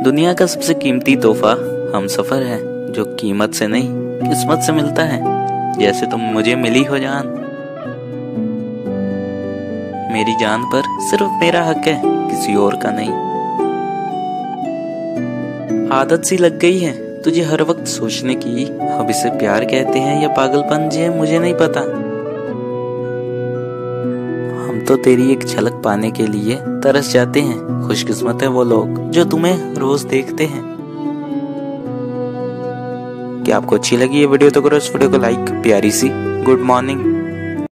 दुनिया का सबसे कीमती तोहफा हमसफर है, जो कीमत से नहीं किस्मत से मिलता है। जैसे तुम मुझे मिली हो जान, मेरी जान पर सिर्फ मेरा हक है, किसी और का नहीं। आदत सी लग गई है तुझे हर वक्त सोचने की, अब इसे प्यार कहते हैं या पागलपन जी मुझे नहीं पता। हम तो तेरी एक झलक पाने के लिए तरस जाते हैं, खुशकिस्मत है वो लोग जो तुम्हें रोज देखते हैं। क्या आपको अच्छी लगी ये वीडियो तो करो इस वीडियो को लाइक। प्यारी सी गुड मॉर्निंग।